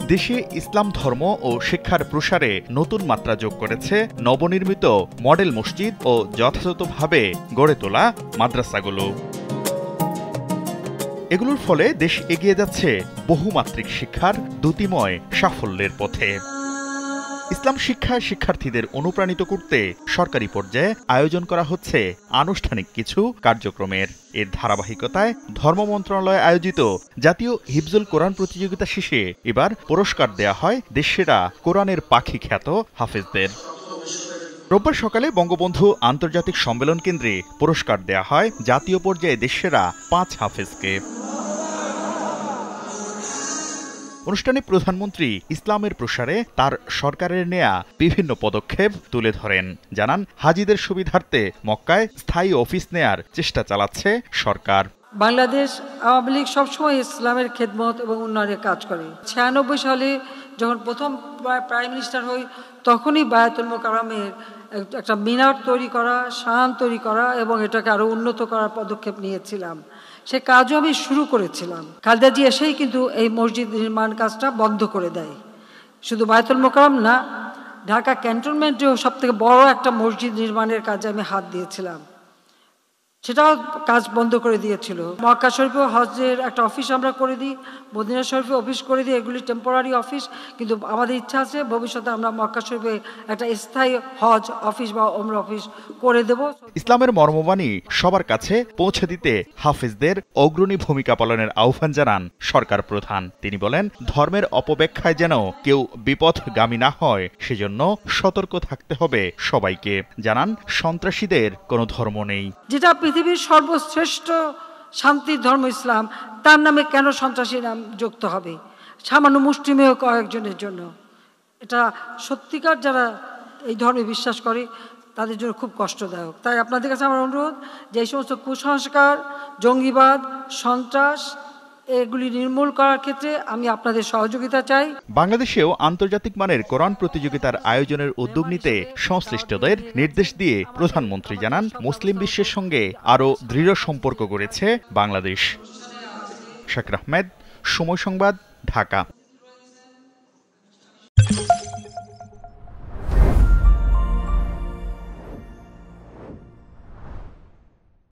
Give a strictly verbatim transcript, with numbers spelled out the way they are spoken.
দেশে ইসলাম ধর্ম ও শিক্ষার প্রসারে নতুন মাত্রা যোগ করেছে নবনির্মিত মডেল মসজিদ ও যথাযথভাবে গড়ে তোলা মাদ্রাসাগুলো। এগুলোর ফলে দেশ এগিয়ে যাচ্ছে বহুমাত্রিক শিক্ষার দ্যুতিময় সাফল্যের পথে। ইসলাম শিক্ষায় শিক্ষার্থীদের অনুপ্রাণিত করতে সরকারি পর্যায়ে আয়োজন করা হচ্ছে আনুষ্ঠানিক কিছু কার্যক্রমের। এর ধারাবাহিকতায় ধর্ম মন্ত্রণালয় আয়োজিত জাতীয় হিফজুল কোরআন প্রতিযোগিতা শেষে এবার পুরস্কার দেয়া হয় দেশসেরা কোরআনের পাখি খ্যাত হাফেজদের। রোববার সকালে বঙ্গবন্ধু আন্তর্জাতিক সম্মেলন কেন্দ্রে পুরস্কার দেয়া হয় জাতীয় পর্যায়ে দেশসেরা পাঁচ হাফেজকে। অনুষ্ঠানে প্রধানমন্ত্রী ইসলামের প্রসারে তার সরকারের নেয়া বিভিন্ন পদক্ষেপ তুলে ধরেন। জানান, হাজিদের সুবিধার্থে মক্কায় স্থায়ী অফিস নেয়ার চেষ্টা চালাচ্ছে সরকার। বাংলাদেশ আওয়ামী লীগ সবসময় ইসলামের খেদমত এবং উন্নয়নের কাজ করে। ছিয়ানব্বই সালে যখন প্রথম প্রাইম মিনিস্টার হই, তখনই বায়াতুল মোকাররমের একটা মিনার তৈরি করা, শান তৈরি করা এবং এটাকে আরো উন্নত করার পদক্ষেপ নিয়েছিলাম। সে কাজও আমি শুরু করেছিলাম। খালেদা জি এসেই কিন্তু এই মসজিদ নির্মাণ কাজটা বন্ধ করে দেয়। শুধু বায়তুল মোকাররম না, ঢাকা ক্যান্টনমেন্টেও সব থেকে বড় একটা মসজিদ নির্মাণের কাজে আমি হাত দিয়েছিলাম, সেটাও কাজ বন্ধ করে দিয়েছিল। মক্কা শরীফেও হজের একটা অফিস আমরা করে দিই, মদিনা শরীফে অফিস করে দিই, এগুলি টেম্পোরারি অফিস। কিন্তু আমাদের ইচ্ছা আছে ভবিষ্যতে আমরা মক্কা শরীফে একটা স্থায়ী হজ অফিস বা ওমরা অফিস করে দেব। ইসলামের মর্মবাণী সবার কাছে পৌঁছে দিতে হাফেজদের অগ্রণী ভূমিকা পালনের আহ্বান জানান সরকার প্রধান। তিনি বলেন, ধর্মের অপব্যাখ্যায় যেন কেউ বিপথগামী না হয়, সেজন্য সতর্ক থাকতে হবে সবাইকে। জানান, সন্ত্রাসীদের কোনো ধর্ম নেই। যেটা পৃথিবীর সর্বশ্রেষ্ঠ শান্তির ধর্ম ইসলাম, তার নামে কেন সন্ত্রাসী নাম যুক্ত হবে সামান্য মুষ্টিমেয় কয়েকজনের জন্য? এটা সত্যিকার যারা এই ধর্মে বিশ্বাস করে তাদের জন্য খুব কষ্টদায়ক। তাই আপনাদের কাছে আমার অনুরোধ যে এই সমস্ত কুসংস্কার, জঙ্গিবাদ, সন্ত্রাস এগুলি নির্মূল করার ক্ষেত্রে আমি আপনাদের সহযোগিতা চাই। বাংলাদেশেও আন্তর্জাতিক মানের কোরআন প্রতিযোগিতার আয়োজনের উদ্যোগ নিতে সংশ্লিষ্টদের নির্দেশ দিয়ে প্রধানমন্ত্রী জানান, মুসলিম বিশ্বের সঙ্গে আরও দৃঢ় সম্পর্ক গড়েছে বাংলাদেশ। শেখ আহমেদ, সময় সংবাদ, ঢাকা।